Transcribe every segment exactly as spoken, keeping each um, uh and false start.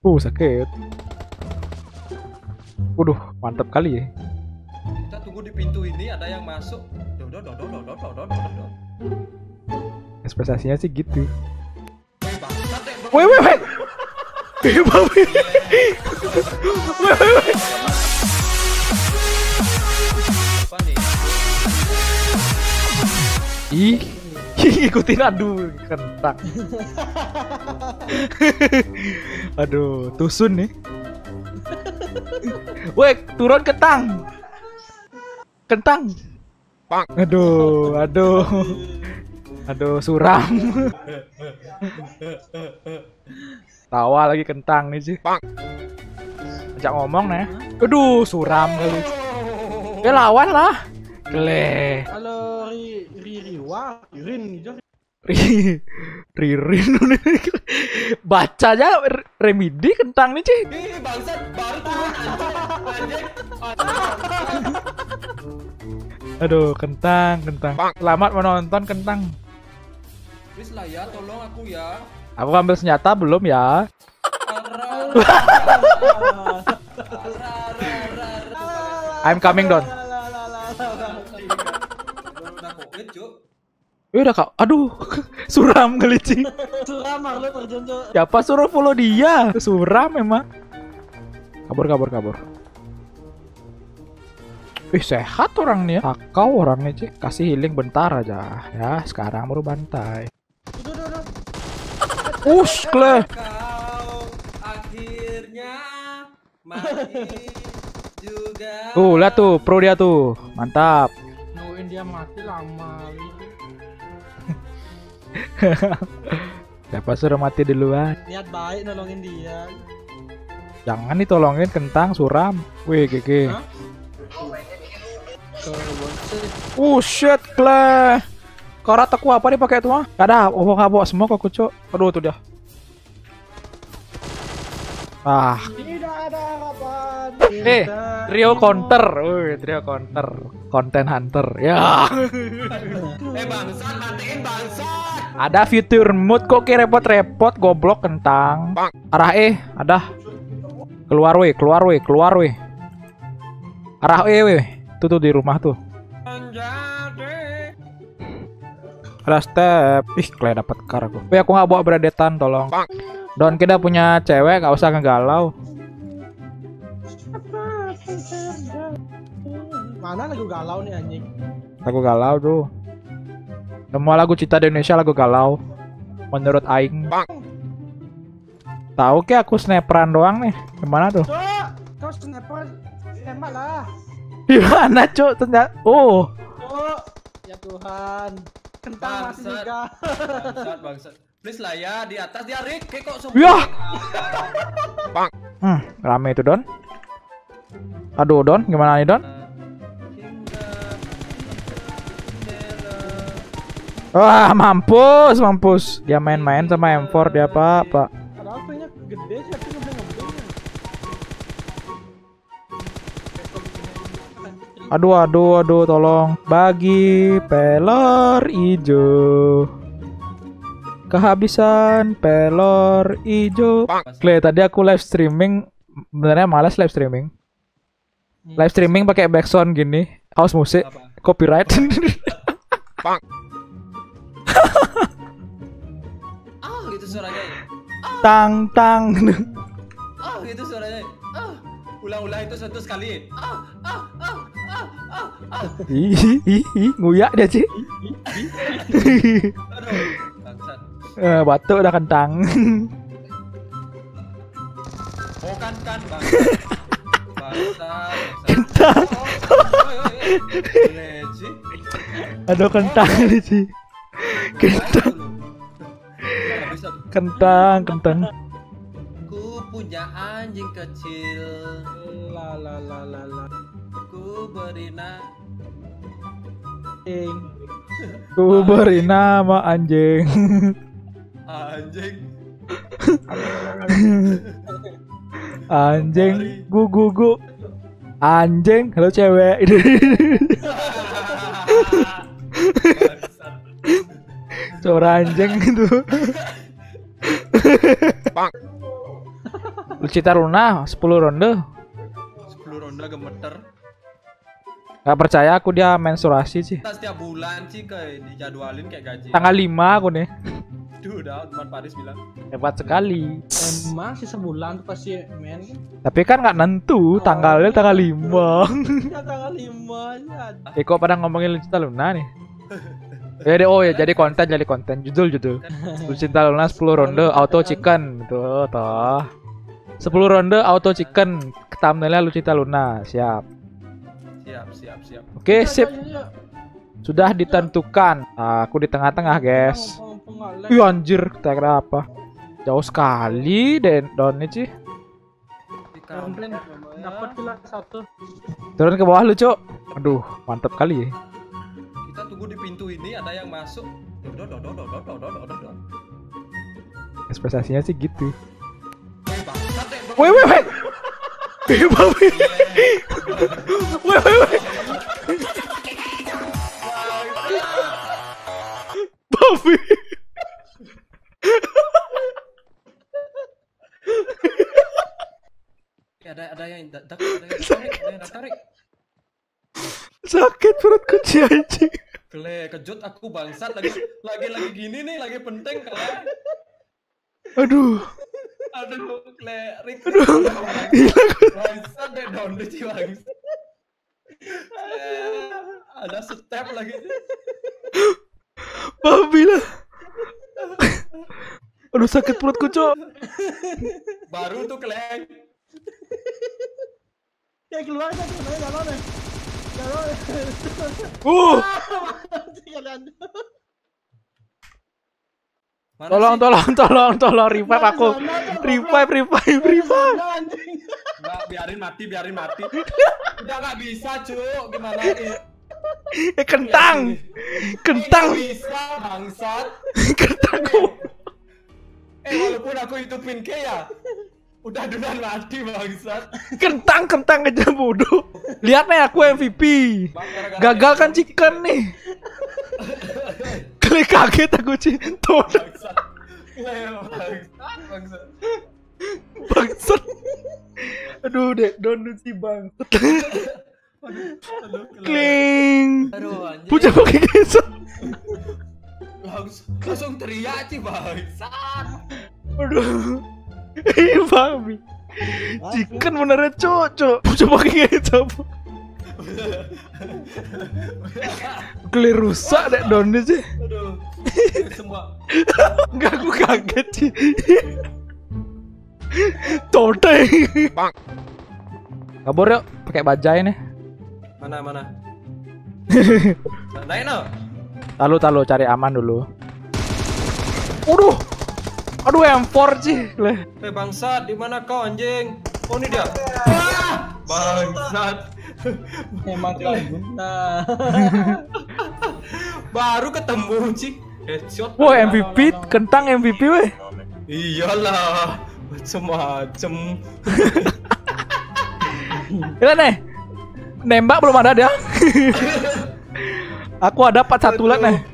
Uh, sakit. Waduh, mantap kali ya. Kita tunggu di pintu ini ada yang masuk. Dodo dodo dodo dodo dodo. Ekspektasinya sih gitu. Wih, bangsat deh, bro. Wait, wait, wait. Eh, babi. Wait, wait, wait. Apa nih? Ih, ikutin aduh kentang. Aduh, tusun nih. Weh, turun kentang. Kentang. Aduh, aduh. Aduh, suram. Tawa lagi kentang nih sih. Ajak ngomong nih. Aduh, suram kali. Ya lawan lah. Gele. Halo Ri Ri Riwa, Rin gitu. Ri Ririn. Bacanya remedi kentang nih, Ci. Ih, bangsat baru turun anjing. Aduh, kentang, kentang. Selamat menonton kentang. Please lah ya, tolong aku ya. Aku ambil senjata belum ya? I'm coming down. Eh, udah kak, aduh, suram kali Ci. Suram Marlo terjun. Siapa suruh follow dia? Suram memang. Kabur, kabur, kabur. Ih, sehat orang nih ya. Kau orangnya Ci. Kasih healing bentar aja. Ya, sekarang baru bantai. Ush, Kle. Kau akhirnya mati juga. Tuh, lihat tuh, pro dia tuh. Mantap. Nungguin dia mati lama. Siapa suruh mati duluan? Niat baik nolongin dia. Jangan ditolongin kentang suram. Wih, G G. Hah? Oh shit, Kle. Karat aku apa nih pakai itu mah? Gak ada, oh nggak bawa semua kok kucuk. Aduh, tuh dia. Ah, Tidak ada harapan. eh, trio counter, wih, trio counter, content hunter, ya. Eh bangsat, matiin bangsat. Ada future mood kok kayak repot-repot, goblok kentang. Arah E, ada. Keluar weh, keluar weh, keluar weh. Arah E weh, tuh tuh di rumah tuh. Ada step, ih, kayak dapat kar aku. Weh, aku nggak bawa bradetan, tolong. Don kita punya cewek, nggak usah ngegalau. Mana lagu galau nih anjing? Lagu galau tuh. Semua lagu Cita di Indonesia lagu galau. Menurut Aing. Tahu ke aku sniperan doang nih. Gimana tuh? Cok, kau sniper tembak lah. Gimana cok? Ternyata. Oh. Cok, ya Tuhan. Kentang mati Bangsat. juga. Bangsat, bangsat. Please lah ya, di atas dia Rick, kayak kok semua. Yah. Hmm, rame itu Don. Aduh Don, gimana nih Don? Wah, mampus, mampus. Dia main-main sama M four dia Pak, Pak. Padahal punya gede sih, tapi ngebleng-ngebleng. Aduh, aduh, aduh, tolong. Bagi pelor ijo. Kehabisan pelor ijo. Kle, tadi aku live streaming, sebenarnya malas live streaming. Live streaming pakai backsound gini, house musik, Apa? copyright. Ah, gitu suaranya. Tang tang. Ah, gitu suaranya. Ah, ulang-ulang itu satu sekali. Ah, ah, ah, ah, ah, ah. Ih, ih, ih, nguyak dia sih. Aduh, bangsat. Eh, batuk udah kentang. Oh kan kan bangsat. Bangsat. Kentang. Leci. Aduh, kentang ini sih. Kentang, kentang, kentang. Ku punya anjing kecil. La la la la la. Ku beri nama. Anjing. Ku beri nama anjing. Anjing. Anjing, gu gu gu. Anjing, halo cewek. Suara anjing itu. Lucita Luna sepuluh ronde. sepuluh ronde gemeter. Gak percaya aku dia mensurasi sih. Kita setiap bulan sih kayak dijadwalin kayak gaji. Tanggal lima aku nih. Duh, udah teman Paris bilang. Hebat sekali. Emang sih sebulan tuh pasti main kan? Tapi kan nggak nentu tanggalnya tanggal lima. Ya tanggal lima aja. Eh kok pada ngomongin Lucita Luna nih? Ya deh, oh ya jadi konten jadi konten judul judul. Lucita Luna sepuluh ronde auto chicken tuh toh. sepuluh ronde auto chicken thumbnailnya Lucita Luna. Siap. Siap, siap, siap. Oke, sip. Sudah ditentukan. Nah, aku di tengah-tengah, guys. Ih anjir, kita kira apa? Jauh sekali dan downnya sih. Komplain dapat pula satu. Turun ke bawah lu, Cok. Aduh, mantap kali ya. Kita tunggu di pintu ini ada yang masuk. Dodo dodo dodo dodo dodo dodo. Ekspektasinya sih gitu. Eh, bangsat deh. Woi, woi, woi. Woi, woi. Woi, woi, woi. Babi. Ada ada yang da- da- ada yang tarik, ada yang tarik. Sakit perut kucing anjing. Kele kejut aku bangsat lagi lagi lagi gini nih lagi penting kalian. Aduh. Aduh, kele Rick. Hilang. Bangsat deh down deh sih bangsat. Eh, ada step lagi. Babi lah. Aduh sakit perutku, Cok. Baru tuh kele. Ya keluar aja keluar jalan deh. Jalan. Uh. Jalan. Mana Tolong, sih? tolong, tolong, tolong revive aku. Revive, revive, revive. Nggak, biarin mati, biarin mati. Udah nggak bisa, Cuk. Gimana ini? Eh kentang. Kentang. Nggak bisa, bangsat. Kentang. Eh, walaupun aku hidupin ke ya, udah duluan mati, bangsat. Kentang, kentang aja bodoh. Lihat nih aku M V P. Gagal kan chicken nih. Klik kaget aku sih. Tuh. Bangsat. Leo, bangsat, bangsat. Bangsat. Aduh, dek, don't sih bang. Aduh, aduh, Kling. Aduh, anjing. Puja pakai gesek. Langsung, langsung teriak sih, bangsat. Aduh. Ih, babi. Chicken benernya cocok. Puja pakai gesek. Clear rusak dek donnya sih. Aduh. Semua. Enggak, aku kaget sih. Tote. Kabur yuk, pakai bajai nih. Mana mana? Naik no. Talu talu cari aman dulu. Waduh. Aduh M empat sih. Leh. Eh bangsat, di mana kau anjing? Oh ini dia. Ah! Bangsat. Emang gak guna. Baru ketemu sih. Headshot. Wah, M V P, kentang M V P weh. Iyalah. Macem-macem. Ya nih. Nembak belum ada dia. Aku ada empat satu lah nih.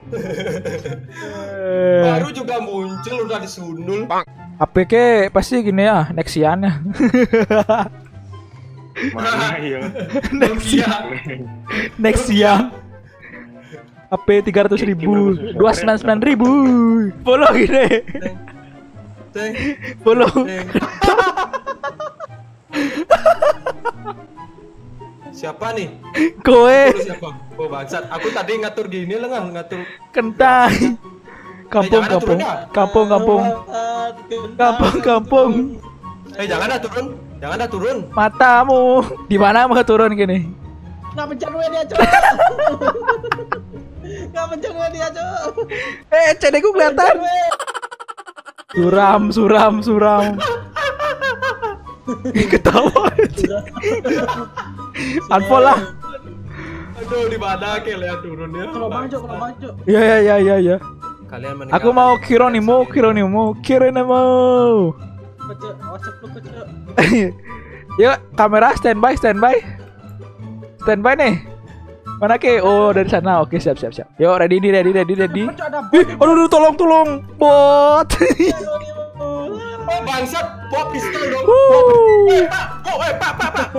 Baru juga muncul udah disundul. H P K pasti gini ya, Nexian ya. Mana ya? Nexian. Nexian. H P tiga ratus ribu, dua ratus sembilan puluh sembilan ribu. Follow gini. Teng. Follow. Teng. Siapa nih? Kowe Lu siapa? Oh bangsat, aku tadi ngatur gini lah nggak ngatur. kentang. Kampung, jangan kampung, turun ya. kampung, kampung, kampung, kampung. Eh jangan dah turun, jangan dah turun. Matamu. Di mana mau turun gini? Nggak pencet gue dia cok. Nggak pencet gue dia cok. Eh, cedekku kelihatan. Suram, suram, suram. Ketawa. Unfollow lah. Aduh di mana kalian turun ya? Kalau bang cok, kalau bang cok. Ya ya ya ya ya. Kalian meninggalkan. Aku mau Kironimo, Kironimo, Kironimo. Kecok, WhatsApp lu kecok. Yuk, kamera standby, standby. Standby nih. Mana ke? Oh, dari sana. Oke, siap, siap, siap. Yuk, ready, nih, ready, ready, ready. Kecok ada Ih, aduh, aduh, tolong, tolong. Bot. Oh bangsat, pop pistol dong.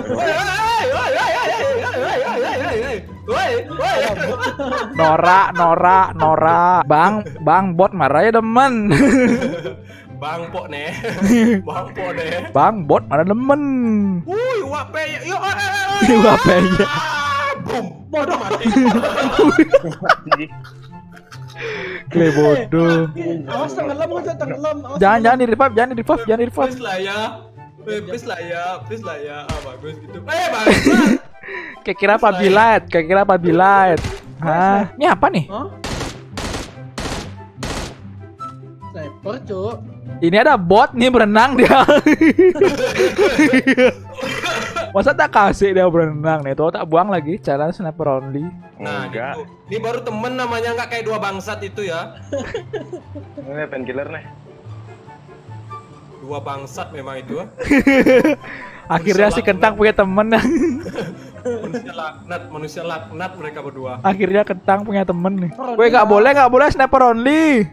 Nora, Nora, Nora. Bang, Bang bot marah ya demen. Bang Pok nih. Bang Pok nih. Bang bot marah demen. Wuih, wape yo. Apa ya? Boom. Bodoh mati. Kle bodoh. Awas tenggelam aja tenggelam. Awas Jangan tenggelam. jangan di revive, jangan di revive, jangan di revive. Please lah ya. Eh, please lah ya, please lah ya. Ah, bagus gitu. Eh, bagus. Kayak kira apa bilat, kayak kira apa bilat. Hah? Ini apa nih? Hah? Sniper, Cuk. Ini ada bot nih berenang dia. Masa tak kasih dia berenang nih? Tuh tak buang lagi challenge sniper only. Nah, Enggak. gitu. Ini baru temen namanya, nggak kayak dua bangsat itu ya. Ini painkiller nih. Dua bangsat memang itu. Akhirnya si kentang punya temen. Manusia laknat, manusia laknat mereka berdua. Akhirnya kentang punya temen nih. Gue nggak boleh, nggak boleh sniper only.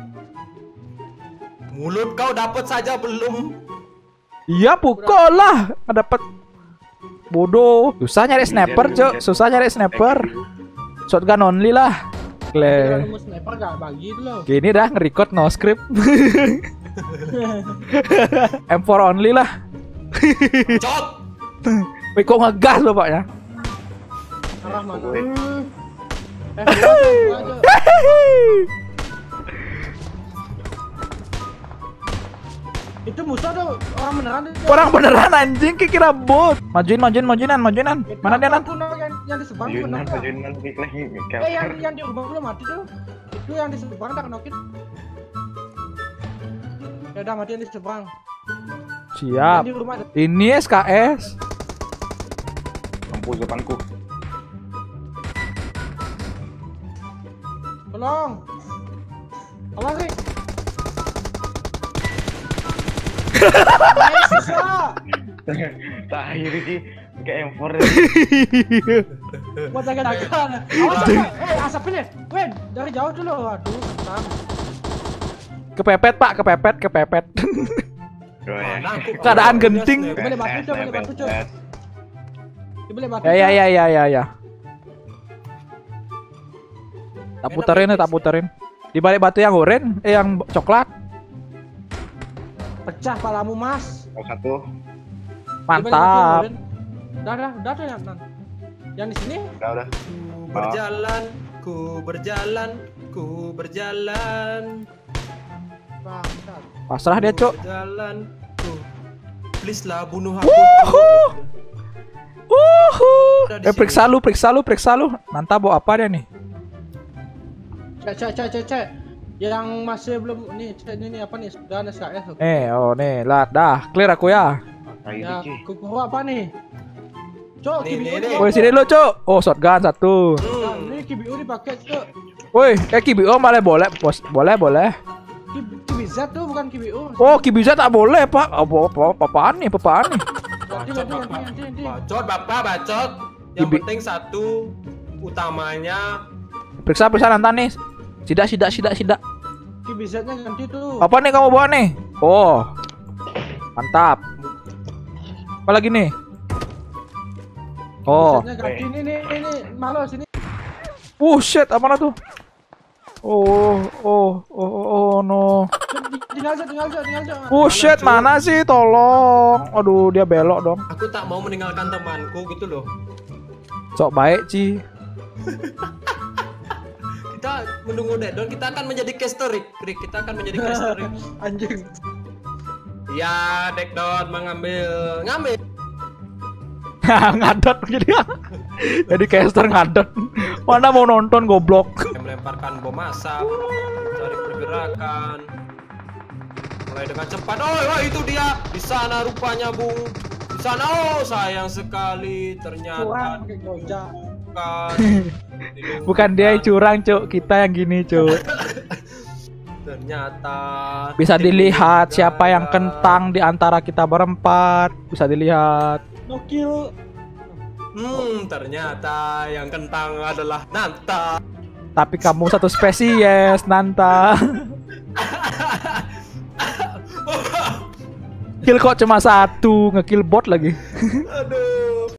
Mulut kau dapat saja belum? Iya pukul lah, nggak dapet. Bodoh. Susah nyari sniper, cok. Susah nyari sniper. Shotgun only lah. Kalau Kle. nemu sniper gak bagi itu loh. Gini dah nge-record no script. M four only lah. Cot! Wih kok ngegas bapaknya. Arah mana? Woi. Eh, gua aja, gua aja. Itu musuh tuh orang beneran tuh. Orang beneran anjing, kayak kira bot. Majuin, majuin, majuinan, majuinan. Mana dia nan? Aku know yang yang di seberang tuh Junan, knock ya. Junan, lagi Eh yang yang di rumah belum mati tuh. Itu yang di seberang tak knokin. Ya udah mati yang di seberang. Siap. Yang di rumah ada. Ini S K S. Mampus depanku. Tolong. Awas Rik. Ayo susah. Tahir sih kayak M four. Buat jaga-jaga. Awas asap. Eh asap ini. Wen dari jauh dulu. Aduh. Tenang. Kepepet pak, kepepet, kepepet. Mana aku? Keadaan genting. Iya, Boleh batu coba, boleh batu coba. Dia boleh batu. Ya ya Cok. ya ya ya ya. Tak puterin ya, tak puterin. Di balik batu yang oranye, eh yang coklat. Pecah palamu mas. Oh, satu. Di balik batu yang Mantap. oranye. Udah udah udah tuh yang nan. Yang di sini. Udah, udah. Ku berjalan, ku berjalan, ku berjalan. Bangsat. Pasrah dia, Cok. Berjalan, ku. Please lah bunuh aku. Wuhu. Wuhu. Udah di Eh sini. periksa lu, periksa lu, periksa lu. Mantap bawa apa dia nih? Cek cek cek cek cek. Yang masih belum ini cek ini, ini apa nih? Sudah S K S. Eh, oh nih, lah dah, clear aku ya. Tahir Ya, sih. kuku apa nih? Cok, Nih, K B U nih, nih. nih. Woi sini lu, Cok. Oh, shotgun satu. Nah, Hmm. ini K B U dipakai, Cok. Woi, eh K B O malah boleh, bos. Boleh, boleh. K B Z tuh bukan K B U. Oh, K B Z tak boleh, Pak. Apa apa apaan nih? Apaan nih? Ganti ganti ganti ganti ganti. Bacot, bapak bacot. Yang Ibi- penting satu utamanya. Periksa, periksa nanti nih. Sidak, sidak, sidak, sidak. K B Z-nya ganti tuh. Apa nih kamu bawa nih? Oh. Mantap. Apa lagi nih? Oh. K B Z-nya ganti ini nih ini malu sini. Uh, shit, apa tuh? Oh, oh, oh, oh, oh, no. Tinggal aja, tinggal aja, tinggal aja. Oh, shit, mana sih? Tolong. Aduh, dia belok dong. Aku tak mau meninggalkan temanku gitu loh. Sok baik, Ci. Kita menunggu Deadon, kita akan menjadi caster Rick. Rick, kita akan menjadi caster Rick. Anjing. Ya, Deadon mengambil, ngambil. Ngadot jadi. Jadi caster ngadot. Mana mau nonton goblok. Melemparkan bom asap, cari pergerakan. Mulai dengan cepat. Oh, oh, itu dia. Di sana rupanya, Bung. Di sana. Oh, sayang sekali. Ternyata Kurang pakai gojek. bukan. Bukan dia yang curang, Cuk. Kita yang gini, Cuk. Ternyata Bisa dilihat siapa yang Gagal. kentang di antara kita berempat. Bisa dilihat. No kill. Hmm, ternyata yang kentang adalah Nanta. Tapi kamu satu spesies, Nanta. Kill kok cuma satu, ngekill bot lagi. Aduh.